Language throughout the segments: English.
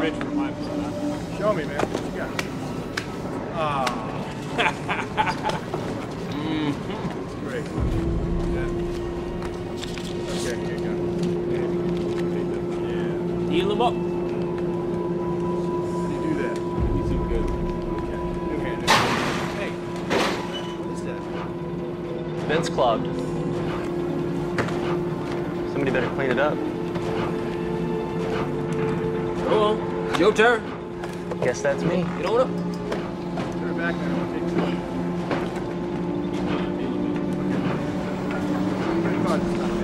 range for mine. Show me, man. What you got? Ah. It's great. Yeah. Okay, here you go. Yeah. Heal him up. How do you do that? He's so good. Okay. New-handed. Hey. What is that? Vent's clogged. Somebody better clean it up. Go on. It's your turn. Guess that's me. Get on up. Turn it back, man. I want to take two. Pretty much.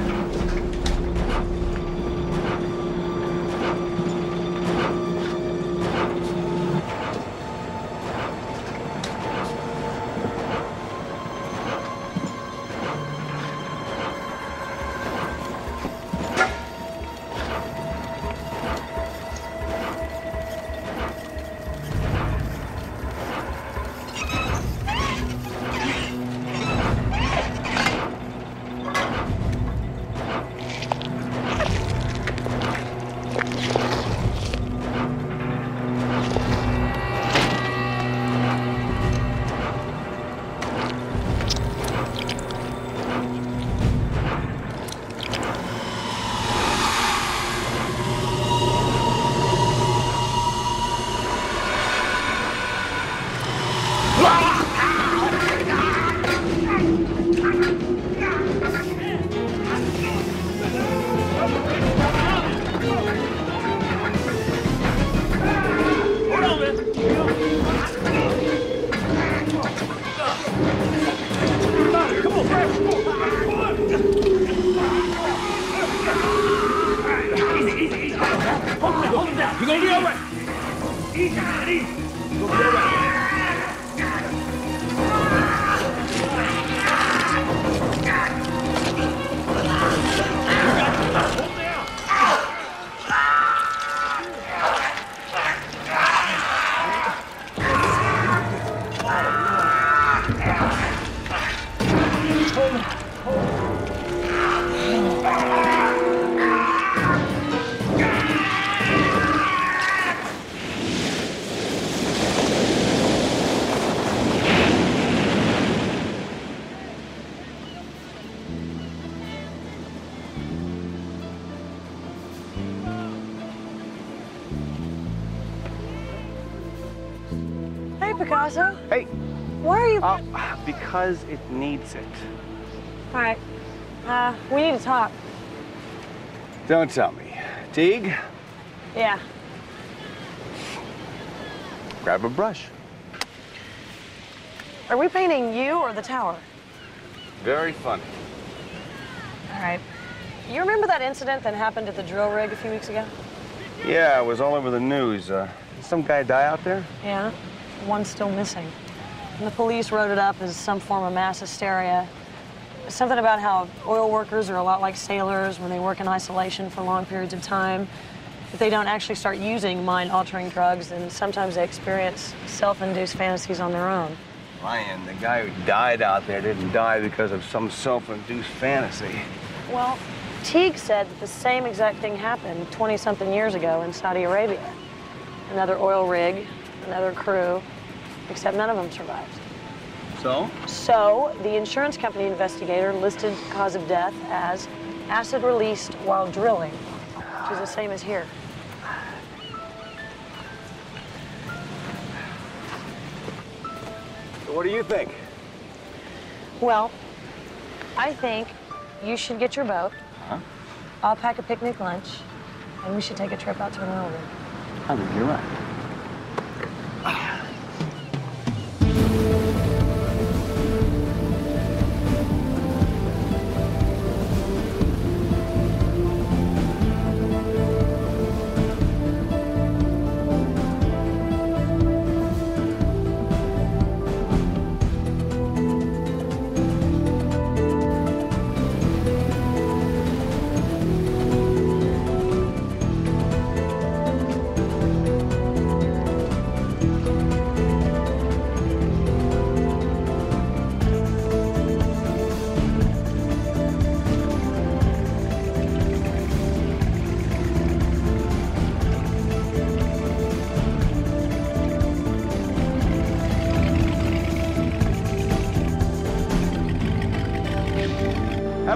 You're gonna be all right. Easy, man, easy. You're gonna be all right. Hey, Picasso. Hey. Why are you... Because it needs it. All right. We need to talk. Don't tell me. Teague, Yeah. grab a brush. Are we painting you or the tower? Very funny. All right. You remember that incident that happened at the drill rig a few weeks ago? Yeah, it was all over the news. Did some guy die out there? Yeah. One's still missing. And the police wrote it up as some form of mass hysteria. Something about how oil workers are a lot like sailors when they work in isolation for long periods of time. If they don't actually start using mind-altering drugs, then sometimes they experience self-induced fantasies on their own. Ryan, the guy who died out there didn't die because of some self-induced fantasy. Well, Teague said that the same exact thing happened 20-something years ago in Saudi Arabia. Another oil rig, another crew, except none of them survived. So? So, the insurance company investigator listed cause of death as acid released while drilling, which is the same as here. So what do you think? Well, I think you should get your boat. Huh? I'll pack a picnic lunch, and we should take a trip out to an oil rig. I think you're right.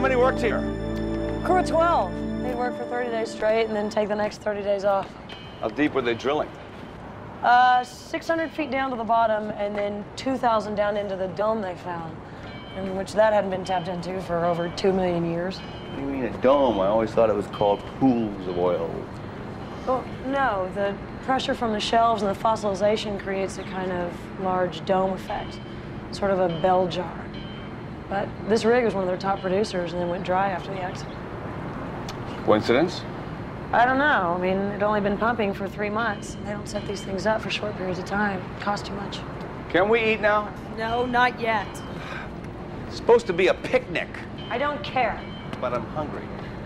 many worked here? Crew of 12. They'd work for 30 days straight and then take the next 30 days off. How deep were they drilling? 600 feet down to the bottom and then 2,000 down into the dome they found, in which that hadn't been tapped into for over 2 million years. What do you mean a dome? I always thought it was called pools of oil. Well, no, the pressure from the shelves and the fossilization creates a kind of large dome effect, sort of a bell jar. But this rig was one of their top producers and then went dry after the accident. Coincidence? I don't know. I mean, it'd only been pumping for 3 months. They don't set these things up for short periods of time. It costs too much. Can we eat now? No, not yet. It's supposed to be a picnic. I don't care. But I'm hungry.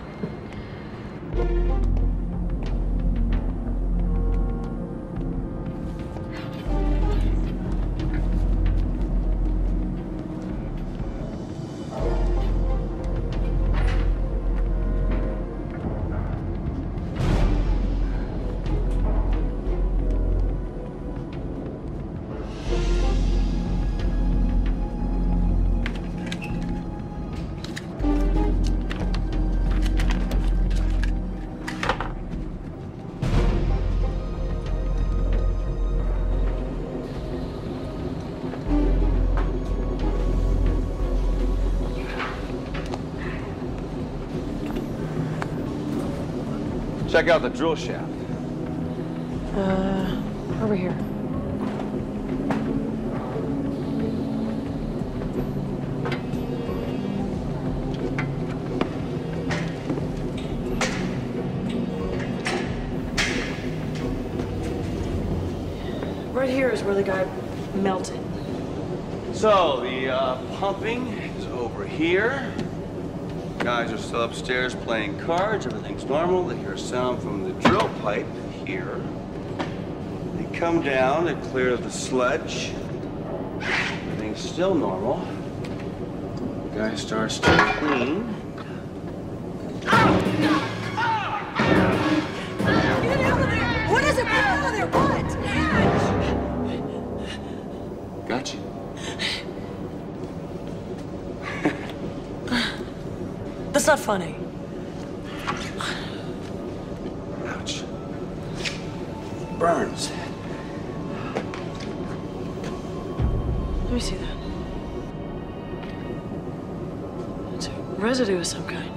Check out the drill shaft. Over here. Right here is where the guy melted. So, the pumping is over here. Guys are still upstairs playing cards. Everything's normal. They hear a sound from the drill pipe here. They come down, they clear the sludge. Everything's still normal. The guy starts to clean. Get out of there! What is it? Get out of there! What? Got you. That's not funny. Ouch. Burns. Let me see that. It's a residue of some kind.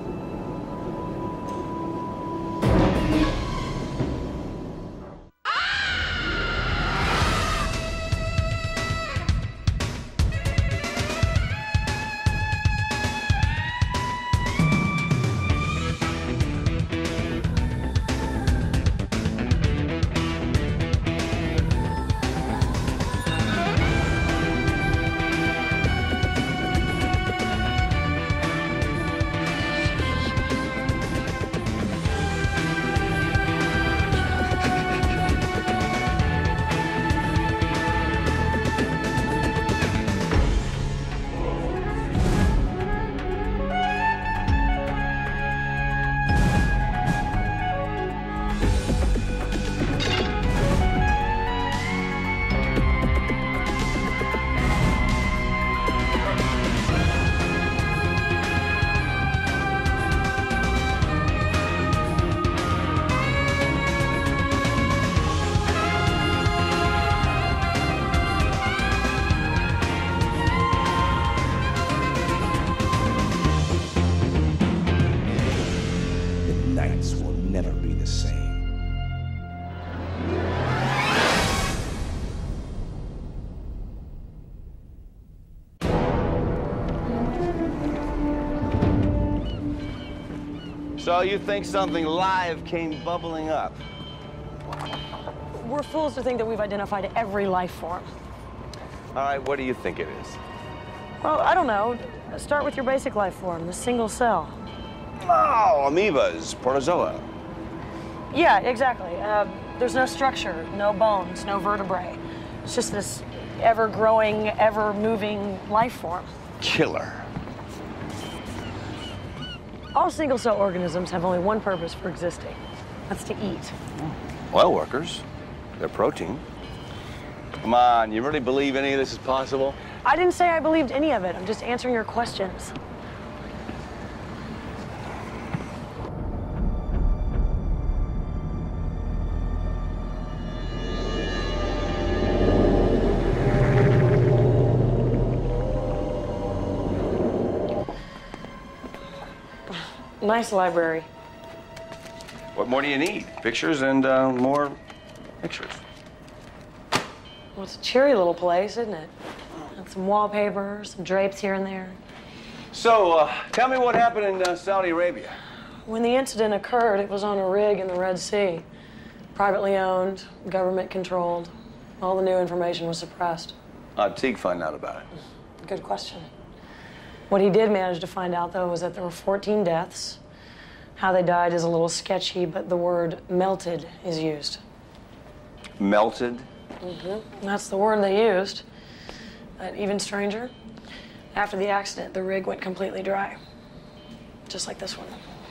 So you think something live came bubbling up? We're fools to think that we've identified every life form. All right, what do you think it is? Well, I don't know. Start with your basic life form, the single cell. Oh, amoebas, protozoa. Yeah, exactly. There's no structure, no bones, no vertebrae. It's just this ever-growing, ever-moving life form. Killer. All single-cell organisms have only one purpose for existing. That's to eat. Oil workers. They're protein. Come on, you really believe any of this is possible? I didn't say I believed any of it. I'm just answering your questions. nice library. What more do you need? Pictures and more pictures. Well, it's a cheery little place, isn't it? And some wallpaper, some drapes here and there. So, tell me what happened in Saudi Arabia. When the incident occurred, it was on a rig in the Red Sea. Privately owned, government controlled. All the new information was suppressed. How'd Teague find out about it? Good question. What he did manage to find out, though, was that there were 14 deaths. How they died is a little sketchy, but the word melted is used. Melted? Mm-hmm. That's the word they used. Even stranger, after the accident, the rig went completely dry. Just like this one.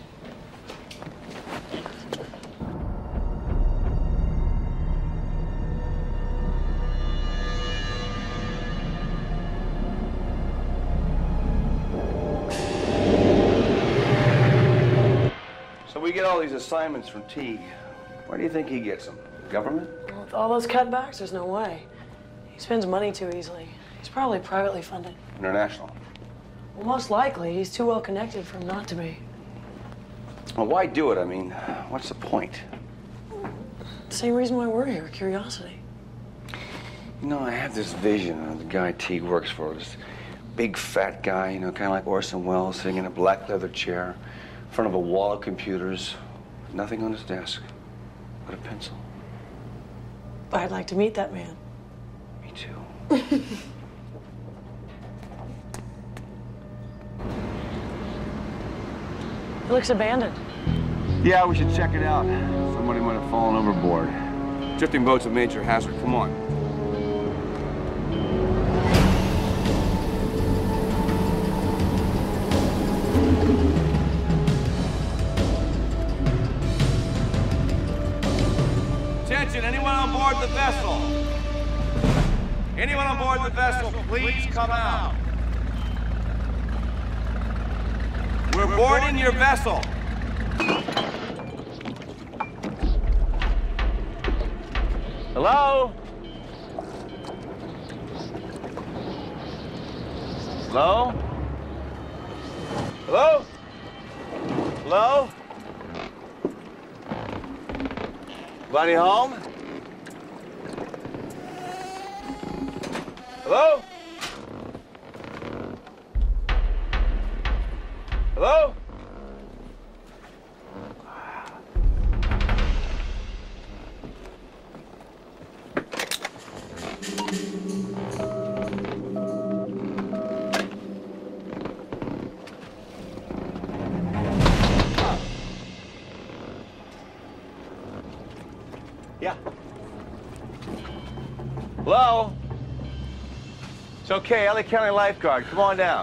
So we get all these assignments from Teague. Where do you think he gets them? Government? Well, with all those cutbacks, there's no way. He spends money too easily. He's probably privately funded. International. Well, most likely. He's too well connected for him not to be. Well, why do it? I mean, what's the point? Same reason why we're here, curiosity. You know, I have this vision of the guy Teague works for, this big fat guy, you know, kind of like Orson Welles, sitting in a black leather chair in front of a wall of computers, nothing on his desk but a pencil. I'd like to meet that man. Me too. It looks abandoned. Yeah, we should check it out. Somebody might have fallen overboard. Drifting boat's a major hazard. Come on. Attention, anyone on board the vessel? Anyone on board the vessel, please come out. We're boarding your vessel. Hello? Hello? Hello? Hello? Anybody home? Hello? Hello? Yeah. Hello? It's okay, LA County lifeguard. Come on down.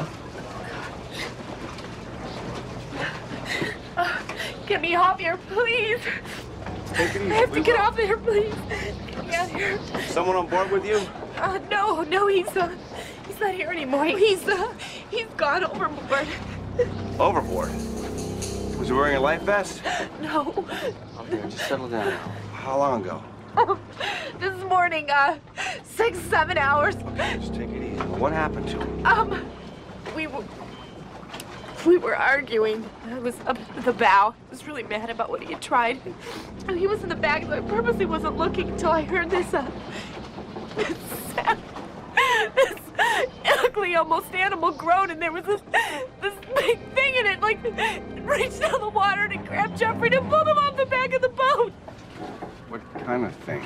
Get me off here, please. Take it easy. I have to get off here, please. Get me out of here. Someone on board with you? No, he's not here anymore. He's gone overboard. Overboard? Was he wearing a life vest? No. Okay, just settle down. How long ago? This morning, 6, 7 hours. Okay, just take it easy. What happened to him? We were arguing. I was up at the bow. I was really mad about what he had tried. And he was in the back, so I purposely wasn't looking until I heard this ugly, almost animal groan, and there was this big thing in it, like, it reached out of the water and it grabbed Jeffrey to pull him off the back of the boat. What kind of thing?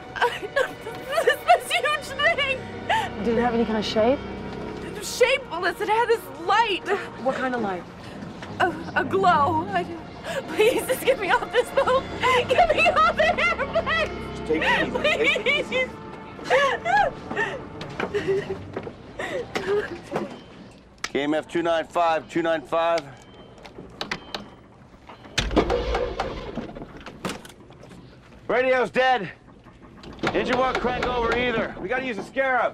This huge thing. Did it have any kind of shape? Shapeless. It had this light. What kind of light? A glow. Please, just get me off this boat. Get me off the airplane. Just take it easy. Take it easy. KMF 295, 295. Radio's dead. Engine won't crank over either. We gotta use a Scarab.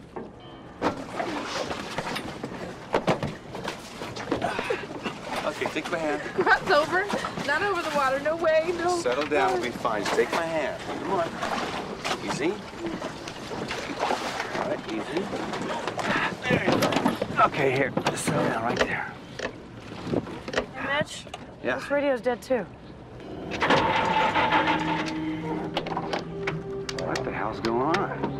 Okay, take my hand. That's over. Not over the water. No way. No. Settle down. We'll be fine. Just take my hand. Come on. Easy. All right, easy. There you go. Okay, here. Just settle down right there. Hey, man, Mitch. Yeah. This radio's dead too. What the hell's going on?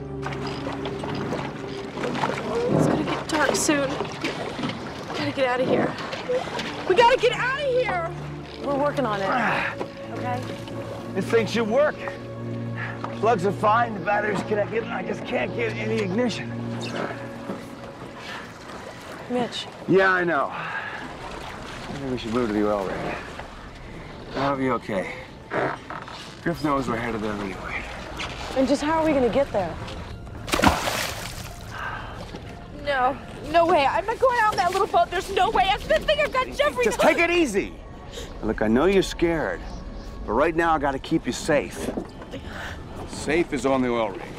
It's gonna get dark soon. We gotta get out of here. We gotta get out of here! We're working on it. Okay? This thing should work. Plugs are fine, the battery's connected. I just can't get any ignition. Mitch. Yeah, I know. I think we should move to the oil rig. That'll be okay. Griff knows we're headed there anyway. And just how are we gonna get there? No, no way. I'm not going out in that little boat. There's no way. I've been thinking I've got Jeffrey. Just take it easy. Look, I know you're scared, but right now I gotta keep you safe. Safe is on the oil rig.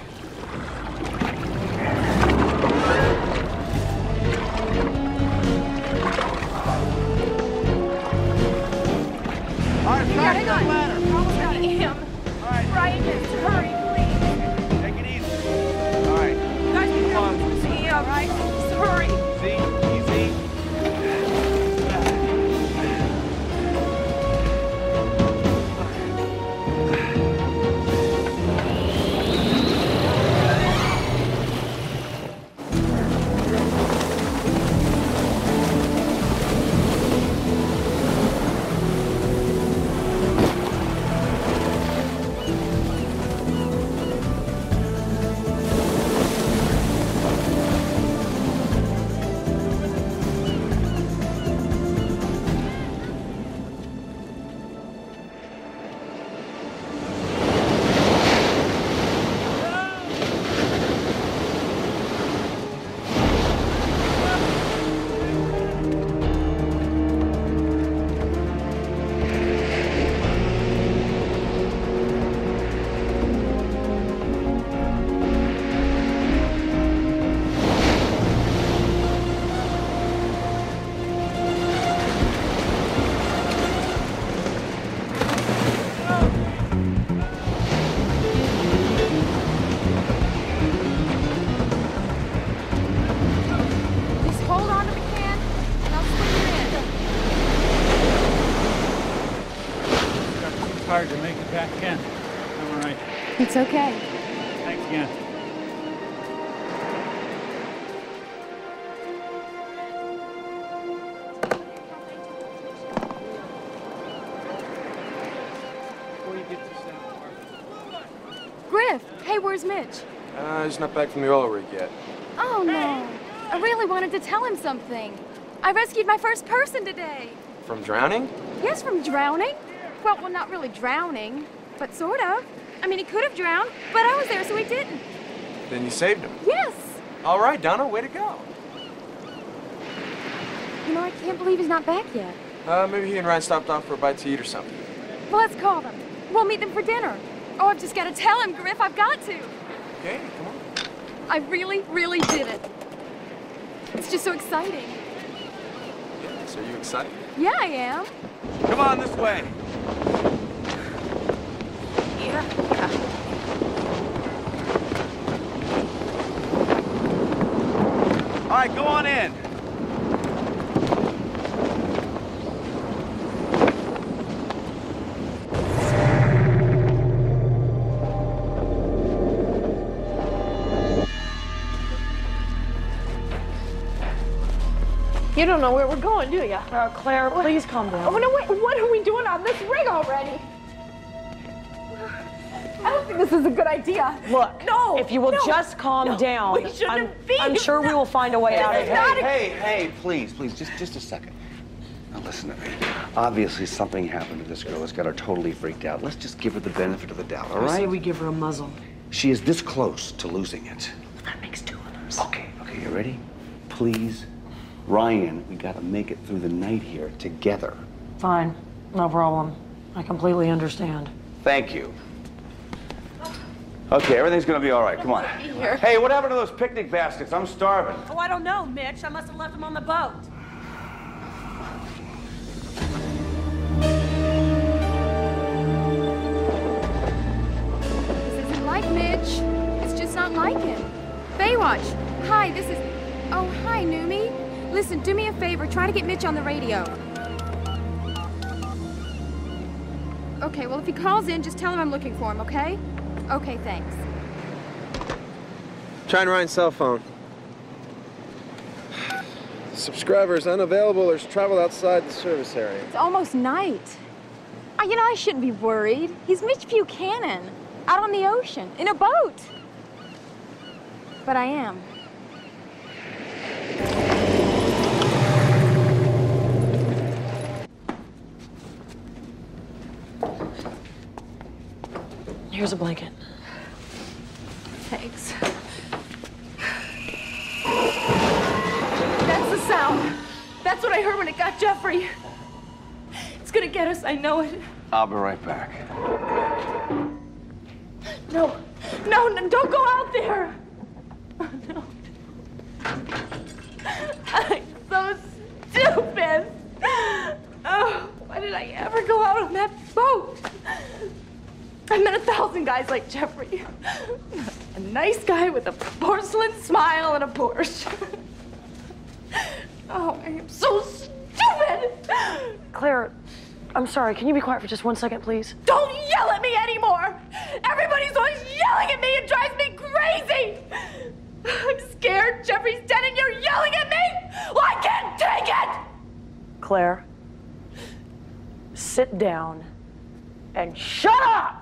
All right, Hang on. We're almost out of him. All right. Ryan, just hurry, please. Take it easy. All right. Guys, be careful. See, all right? Just hurry. Easy. Just hold on to the can, and I'll swing you in. Got too tired to make it back in. I'm all right. It's okay. Thanks again. Before you get to Santa Barbara. Griff, hey, where's Mitch? He's not back from the oil rig yet. Oh, no. I really wanted to tell him something. I rescued my first person today. From drowning? Yes, from drowning. Well, not really drowning, but sort of. I mean, he could have drowned, but I was there, so he didn't. Then you saved him. Yes. All right, Donna, way to go. You know, I can't believe he's not back yet. Maybe he and Ryan stopped off for a bite to eat or something. Well, let's call them. We'll meet them for dinner. Oh, I've just got to tell him, Griff. I've got to. Okay, come on. I really, really did it. It's just so exciting. Yeah, so are you excited? Yeah, I am. Come on this way. All right, go on in. You don't know where we're going, do you? Claire, please calm down. Oh, no, wait. What are we doing on this rig already? I don't think this is a good idea. Look, no, if you will no, just calm down, we shouldn't be. I'm sure we will find a way out of is it. not a- Hey, please, just a second. Now listen to me. Obviously something happened to this girl that's got her totally freaked out. Let's just give her the benefit of the doubt, all I say right? we give her a muzzle. She is this close to losing it. That makes two of us. Okay, you ready? Please, Ryan, we gotta make it through the night here together. Fine, no problem. I completely understand. Thank you. Okay, everything's gonna be all right. Come on. Hey, what happened to those picnic baskets? I'm starving. Oh, I don't know, Mitch. I must have left them on the boat. This isn't like Mitch. It's just not like him. Baywatch. Hi, this is... Oh, hi, Noomi. Listen, do me a favor. Try to get Mitch on the radio. Okay, well, if he calls in, just tell him I'm looking for him, okay? Okay, thanks. Trying Ryan's cell phone. Subscriber is unavailable or has traveled outside the service area. It's almost night. You know, I shouldn't be worried. He's Mitch Buchanan, out on the ocean, in a boat. But I am. Here's a blanket. Thanks. That's the sound. That's what I heard when it got Jeffrey. It's gonna get us, I know it. I'll be right back. No, don't go out there. Oh, no. I'm so stupid. Oh, why did I ever go out on that boat? I met 1,000 guys like Jeffrey. A nice guy with a porcelain smile and a Porsche. Oh, I am so stupid. Claire, I'm sorry. Can you be quiet for just 1 second, please? Don't yell at me anymore. Everybody's always yelling at me. It drives me crazy. I'm scared. Jeffrey's dead and you're yelling at me. Well, I can't take it. Claire, sit down and shut up!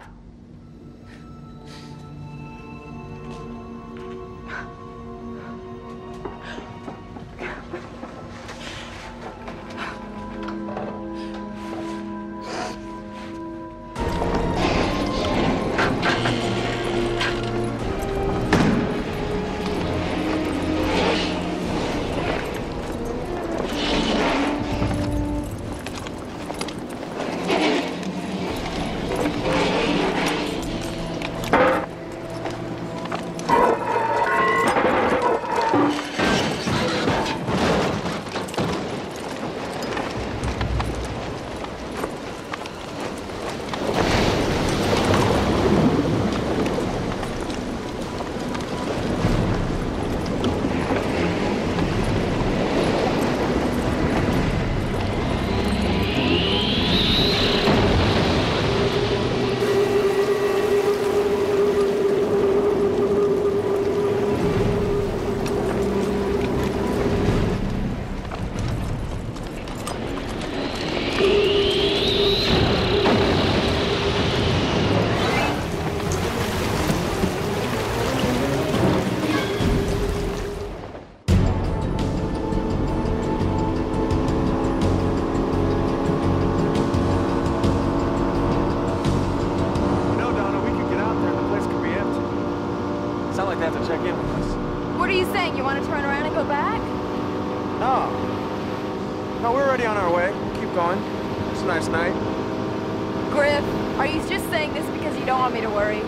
No, we're already on our way. Keep going. It's a nice night. Griff, are you just saying this because you don't want me to worry?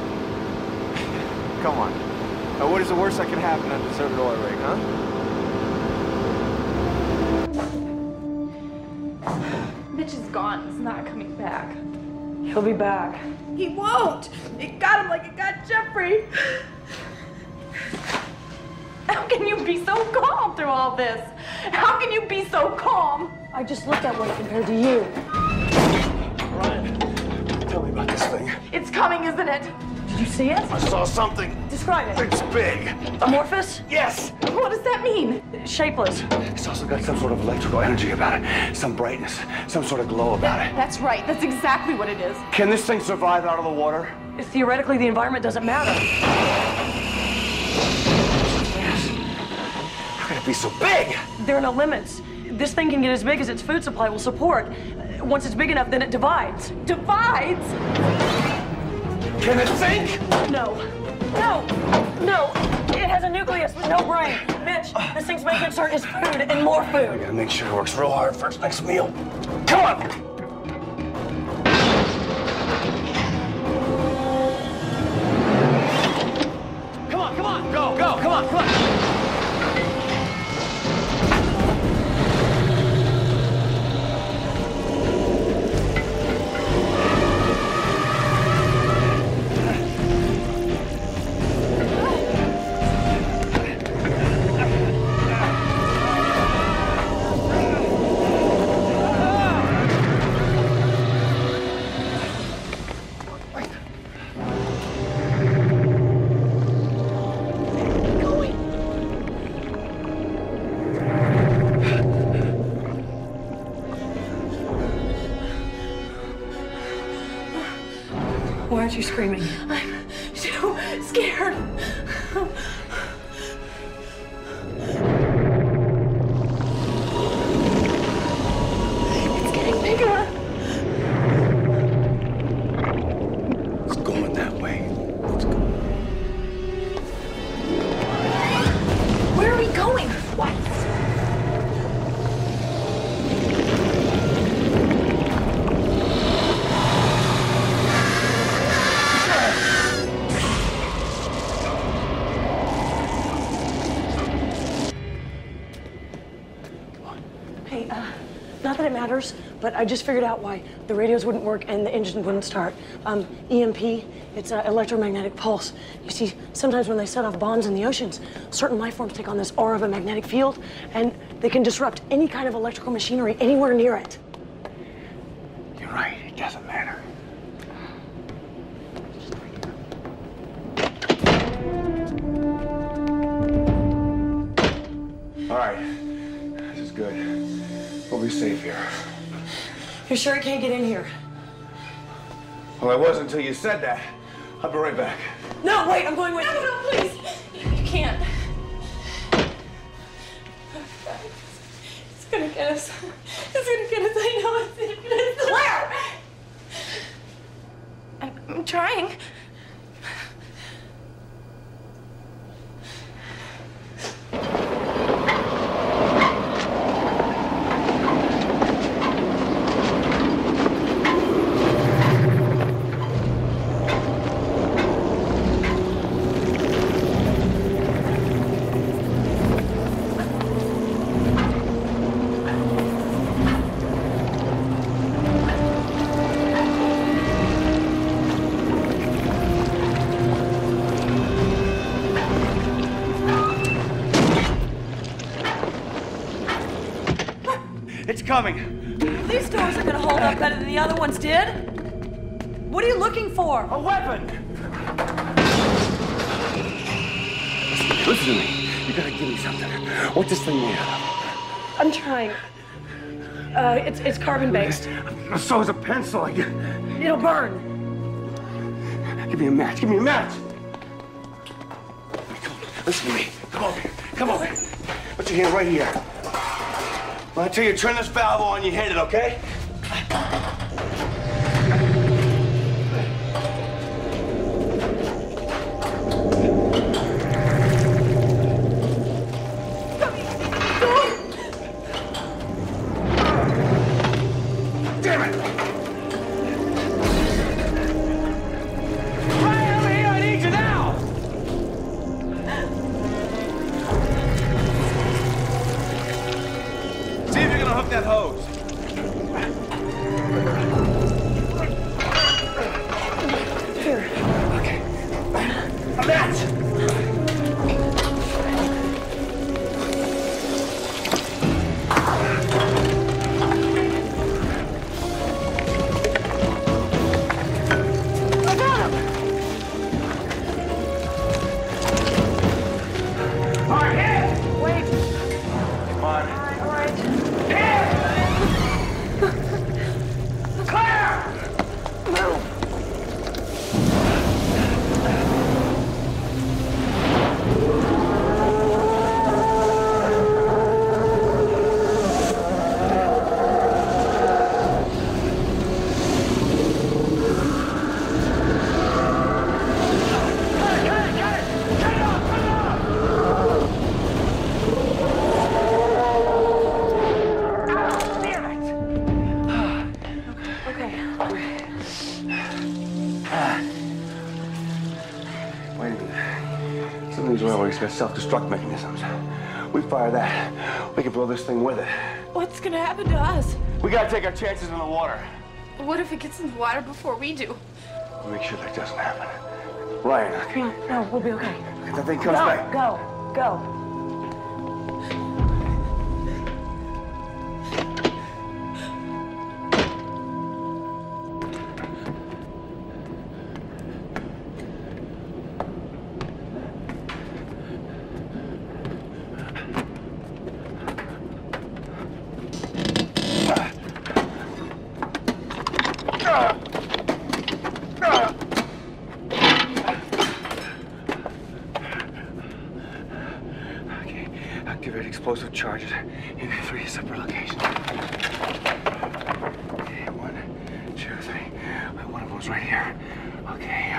Come on. Now, what is the worst that could happen on a deserted oil rig, huh? Mitch is gone. He's not coming back. He'll be back. He won't. It got him like it got Jeffrey. How can you be so calm through all this? How can you be so calm? I just looked that way compared to you. Ryan, tell me about this thing. It's coming, isn't it? Did you see it? I saw something. Describe it. It's big. Amorphous? Yes. What does that mean? Shapeless. It's also got some sort of electrical energy about it. Some brightness. Some sort of glow about it. That's right. That's exactly what it is. Can this thing survive out of the water? Theoretically, the environment doesn't matter. How can it be so big? There are no limits. This thing can get as big as its food supply will support. Once it's big enough, then it divides. Divides? Can it think? No. No. No. It has a nucleus, but no brain. Mitch, this thing's main concern is food and more I food. gotta make sure it works real hard for its next meal. Come on! Come on, go, come on. Why aren't you screaming? I'm too scared. It's getting bigger. It's going that way. Let's go. Where are we going? What? Hey, not that it matters, but I just figured out why the radios wouldn't work and the engine wouldn't start. EMP, it's an electromagnetic pulse. You see, sometimes when they set off bombs in the oceans, certain life forms take on this aura of a magnetic field, and they can disrupt any kind of electrical machinery anywhere near it. You're right, it doesn't matter. All right, this is good. We'll be safe here. You're sure you can't get in here? Well, I was until you said that. I'll be right back. No, wait, I'm going with you. No, please. You can't. It's gonna get us. It's gonna get us. I know it's gonna get us. Claire! I'm trying. It's coming. These doors are gonna hold up better than the other ones did. What are you looking for? A weapon! Listen to me. You gotta give me something. What's this thing made out of? I'm trying. It's carbon-based. So is a pencil. It'll burn. Give me a match. Give me a match. Listen to me. Come over here. Come over here. Put your hand right here. When I tell you turn this valve on, you hit it, okay? Damn it! Right over here, I need you now! See if you're gonna hook that hose. Here. Okay. A match! Wait a minute. Some of these oil rigs got self-destruct mechanisms. We fire that, we can blow this thing with it. What's gonna happen to us? We gotta take our chances in the water. What if it gets in the water before we do? We'll make sure that doesn't happen. Ryan, okay. No, we'll be okay. If that thing comes back. Go. activate explosive charges in 3 separate locations. Okay, 1, 2, 3. One of them's right here. Okay,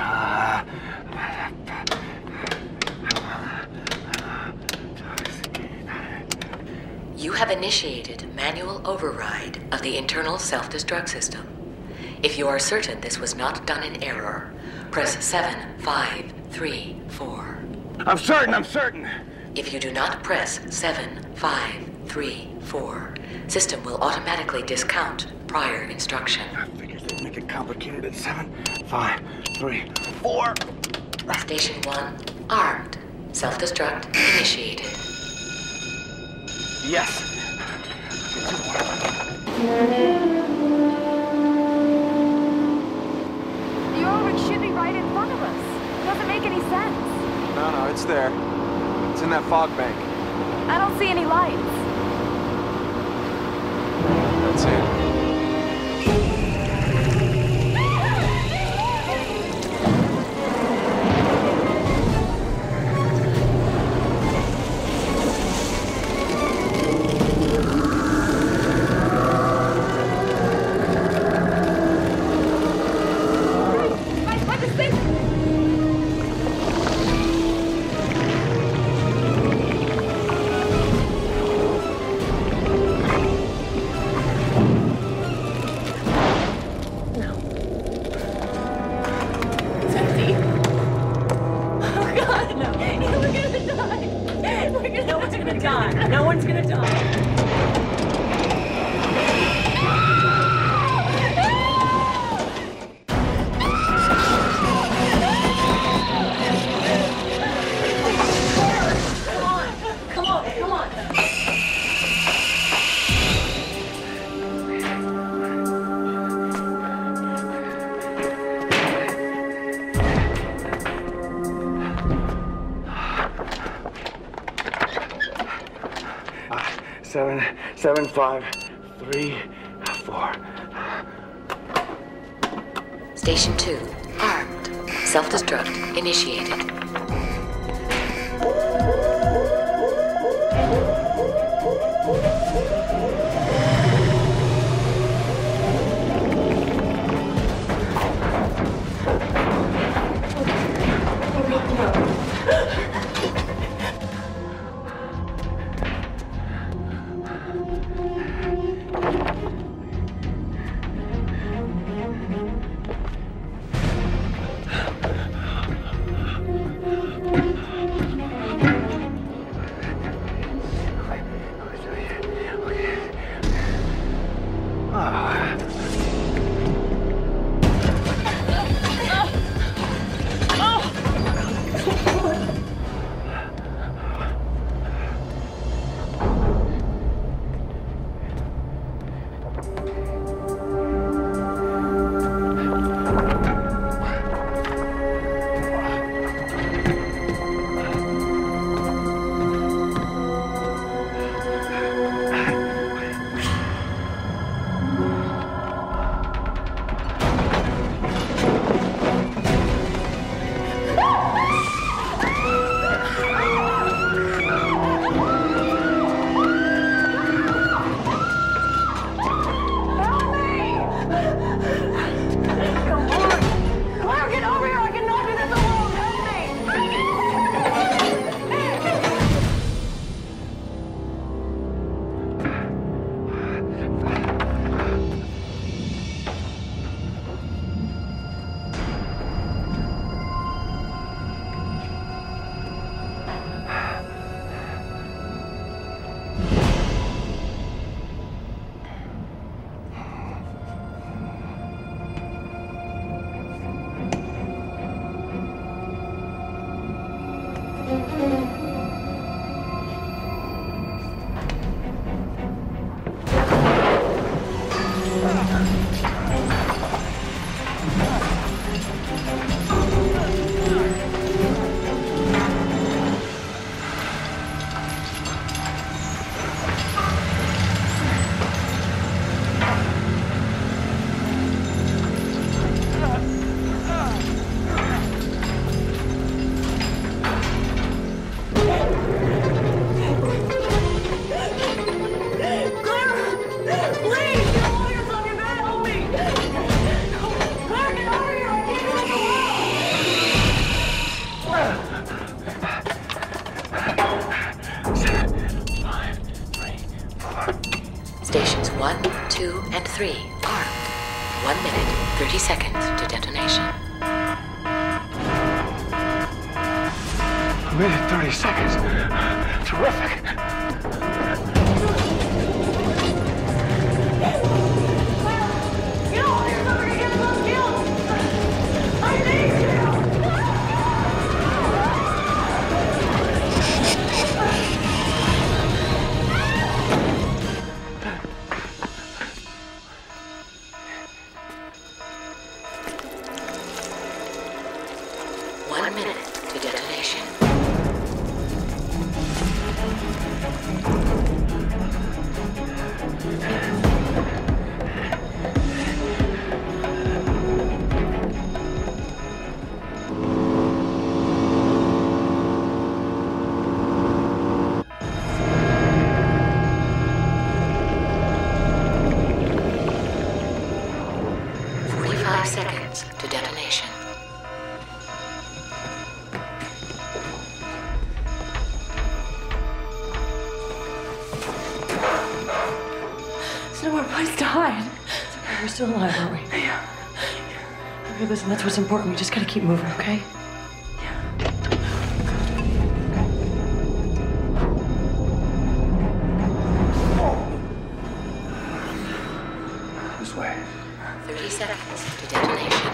You have initiated manual override of the internal self-destruct system. If you are certain this was not done in error, press 7, 5, 3, 4. I'm certain! If you do not press 7, 5, 3, 4, system will automatically discount prior instruction. I figured they'd make it complicated at 7, 5, 3, 4. Station 1, armed. Self-destruct initiated. Yes! The oil rig should be right in front of us. It doesn't make any sense. No, it's there. It's in that fog bank. I don't see any lights. That's it. No one's gonna die. Come on. Seven, 5, 3, 4. Station 2, armed. Self-destruct initiated. 3, armed. 1 minute, 30 seconds to detonation. A minute, 30 seconds. Terrific. Seconds to detonation. There's nowhere place to hide. It's okay, we're still alive, aren't we? Yeah. Okay, listen, that's what's important. We just gotta keep moving, okay? This way. 30 seconds to detonation.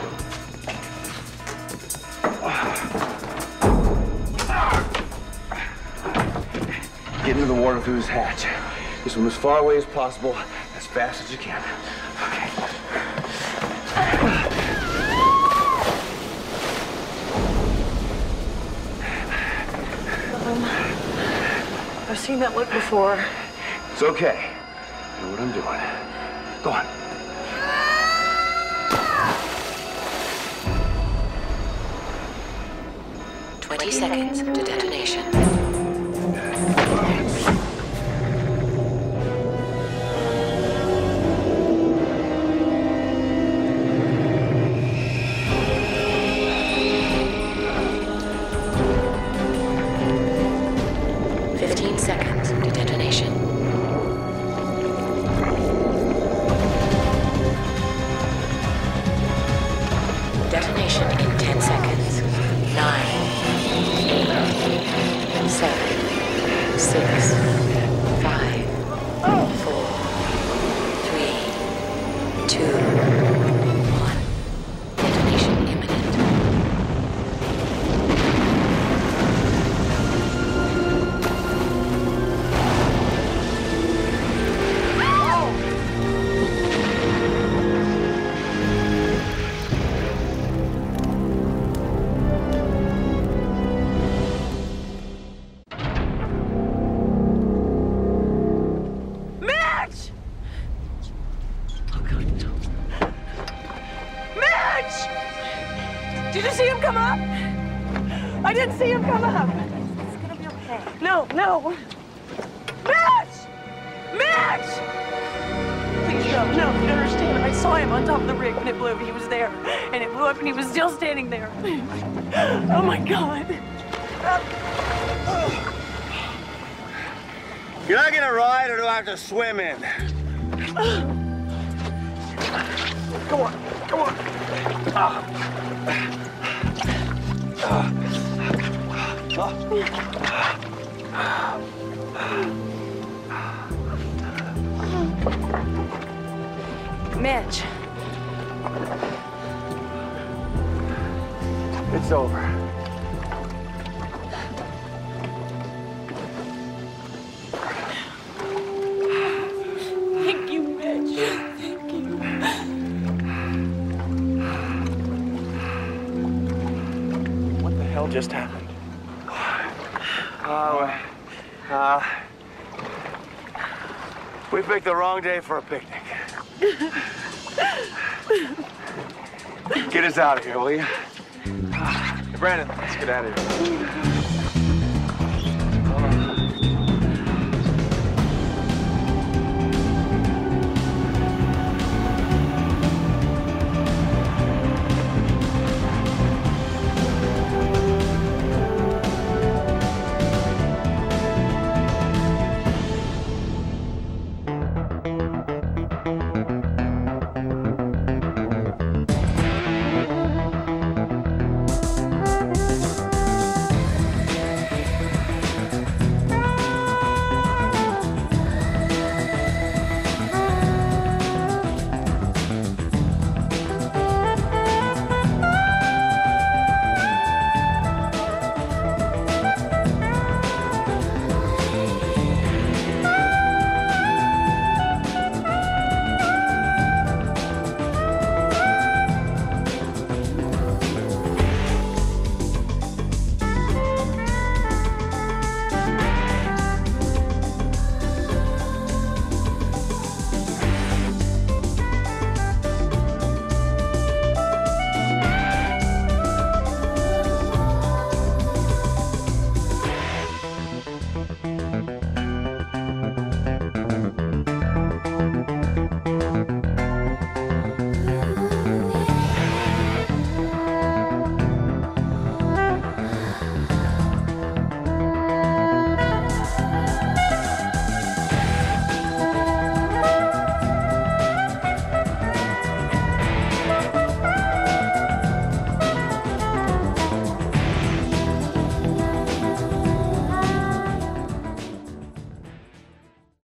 Get into the water through this hatch. Just swim as far away as possible, as fast as you can. Okay. I've seen that look before. It's okay. I know what I'm doing. Go on. Seconds to detonation. 15 seconds to detonation. 10 seconds. 9, 7, 6, 5, 4, 3, 2, 1. Detonation imminent. Did you see him come up? I didn't see him come up. It's gonna be okay. No. Mitch! Mitch! Please, no, you don't understand. I saw him on top of the rig when it blew. He was there. And it blew up and he was still standing there. Oh my God. You're not gonna ride, or do I have to swim in? Come on. Mitch. It's over. Thank you, Mitch. Thank you. What the hell just happened? We picked the wrong day for a picnic. Get us out of here, will you? Hey, Brandon, let's get out of here.